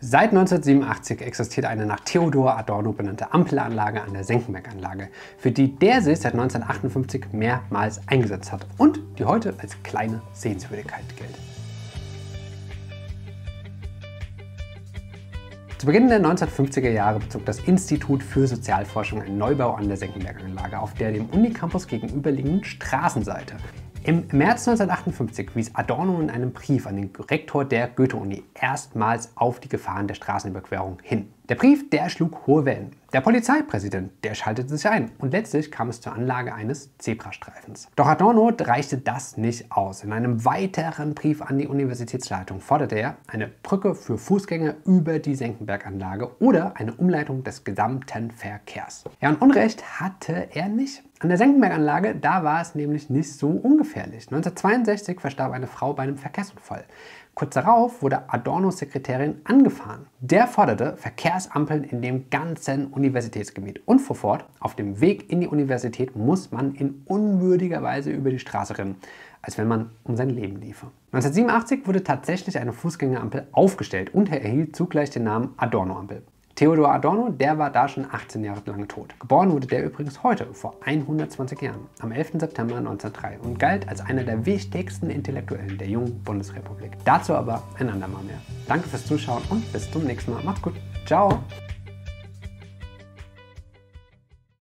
Seit 1987 existiert eine nach Theodor Adorno benannte Ampelanlage an der Senckenberg-Anlage, für die der sich seit 1958 mehrmals eingesetzt hat und die heute als kleine Sehenswürdigkeit gilt. Zu Beginn der 1950er Jahre bezog das Institut für Sozialforschung einen Neubau an der Senckenberg-Anlage auf der dem Unicampus gegenüberliegenden Straßenseite. Im März 1958 wies Adorno in einem Brief an den Rektor der Goethe-Uni erstmals auf die Gefahren der Straßenüberquerung hin. Der Brief, der schlug hohe Wellen. Der Polizeipräsident, der schaltete sich ein und letztlich kam es zur Anlage eines Zebrastreifens. Doch Adorno reichte das nicht aus. In einem weiteren Brief an die Universitätsleitung forderte er eine Brücke für Fußgänger über die Senckenberg-Anlage oder eine Umleitung des gesamten Verkehrs. Ja, und Unrecht hatte er nicht. An der Senckenberg-Anlage, da war es nämlich nicht so ungefährlich. 1962 verstarb eine Frau bei einem Verkehrsunfall. Kurz darauf wurde Adornos Sekretärin angefahren. Der forderte Verkehrsampeln in dem ganzen Universitätsgebiet und fuhr fort: Auf dem Weg in die Universität muss man in unwürdiger Weise über die Straße rennen, als wenn man um sein Leben liefe. 1987 wurde tatsächlich eine Fußgängerampel aufgestellt und er erhielt zugleich den Namen Adorno-Ampel. Theodor Adorno, der war da schon 18 Jahre lang tot. Geboren wurde der übrigens heute, vor 120 Jahren, am 11. September 1903 und galt als einer der wichtigsten Intellektuellen der jungen Bundesrepublik. Dazu aber ein andermal mehr. Danke fürs Zuschauen und bis zum nächsten Mal. Macht's gut. Ciao.